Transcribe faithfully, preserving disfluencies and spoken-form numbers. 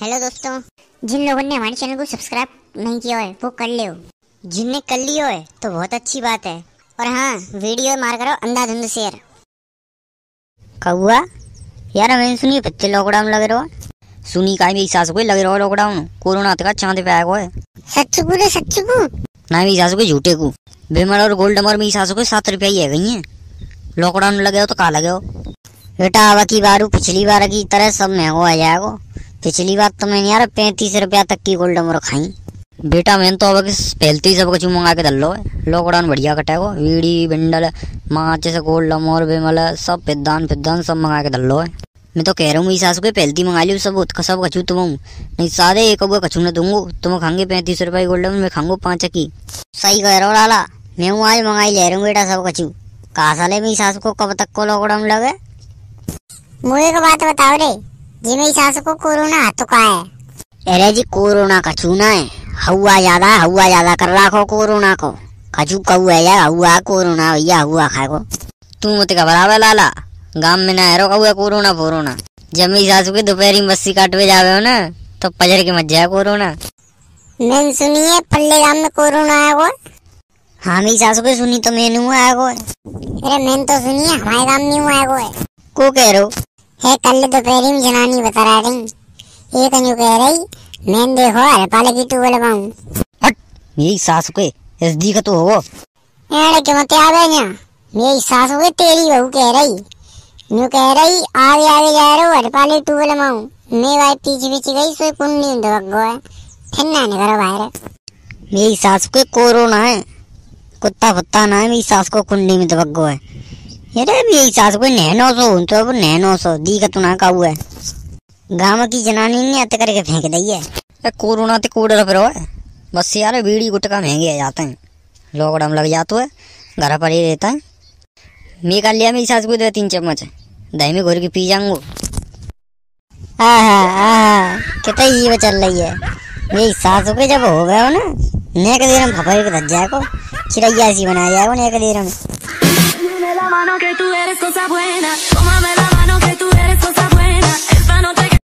Hello दोस्तों, जिन लोगों ने हमारे चैनल को सब्सक्राइब नहीं किया है वो कर ले हो। जिनने कर लिया है तो बहुत अच्छी बात है। और हाँ, वीडियो मार करो अंधाधुंध शेयर। कौआ यार मैंने सुनी बच्चे लॉकडाउन लगे रहो। सुनी का मेरी सासू को लगे रहो लॉकडाउन। कोरोना तक चांद पे आया हुआ है। सच को रे सच को ना मेरी सासू के झूठे को। बेमल और गोल्ड और मेरी सासू को सात रुपया ही है गई है। लॉकडाउन लगे हो तो कहा लगे हो बेटा। अब की बार पिछली बार की तरह सब महंगो आ जाएगा। पिछली बार तो मैंने यार पैंतीस रुपया तक की गोल्ड मोर खाई बेटा। मैंने तो अब पहलते ही सब कुछ मंगा के दल है। लॉकडाउन बढ़िया कटेगा। वीडी बंडल माच से गोल्ड मोर बेमल सब पिद्दान पिद्दान सब मंगा के दल है। मैं तो कह रहा हूँ मेरी सासू के पहलती मंगा ली सब सब कचू तुम नहीं सारे एक अब कचू न दूंगो। तुम खाएंगे पैंतीस रुपये गोल्ड मैं खाऊंगा पाँच की। सही कह रहा हो लाला। मैं हूँ आज मंगाई ले रहा हूँ बेटा सब कचू। कहा साले मेरी सासू को कब तक को लॉकडाउन लगे। मुझे को बात बताओ रे, जी मेरी सासू को कोरोना हाथों का है। अरे जी कोरोना कचू ना है। हुआ ज्यादा हुआ ज्यादा कर रखो कोरोना को। कचू कहू है यार हुआ कोरोना भैया हुआ खाए को। तू मत घबरावे लाला। गांव में ना है कौआ कोरोना फोरोना। जब मेरी सासू के दोपहरी मस्सी काटवे जावे हो ना तो पजर के मत जाए कोरोना। मैंने सुनी है पल्ले गांव में कोरोना आया वो। हाँ मेरी सासू के सुनी तो मैंने आया को। अरे मैंने तो सुनी है हमारे गांव में आया को है। को कह रहे हो है कल दोपहरी में जनानी बता रहा रही। एक अन्यू कह रही मैंने देखो हर पाले की टूबल पाऊं। हट मेरी सासू के एसडी का तो हो। अरे क्यों मत आवे ना। मेरी सासू के तेरी बहू कह रही न्यू कह रही आगे आगे जा रहे हो हर पाले टूबल पाऊं। मैं भाई पीछे पीछे गई सोई कुंडी दबक गो है। फिर ना नहीं करो बाहर। मेरी सासू के कोरोना है। कुत्ता फत्ता ना है मेरी सास को कुंडी में दबक गो है। अरे मेरी सास को नैनो सो तो अब नैनो सो दी का तुना का हुआ है। गांव की जनानी ने अत करके फेंक दी है। कोरोना ते कोड रख रहा है बस यार। बीड़ी गुटका महंगे आ जाते हैं। लॉकडाउन लग जाता है घर पर ही रहता है। मैं कर लिया मेरी सास को दो तीन चम्मच दही में घोर के पी जाऊंगो। आहा कितना ये चल रही है मेरी सासू के। जब हो गया हो ना नेक देर में फफाई के धज जाए को चिड़ैया ऐसी बनाया जाएगा नेक देर में। La mano que tú eres cosa buena, tómame la mano que tú eres cosa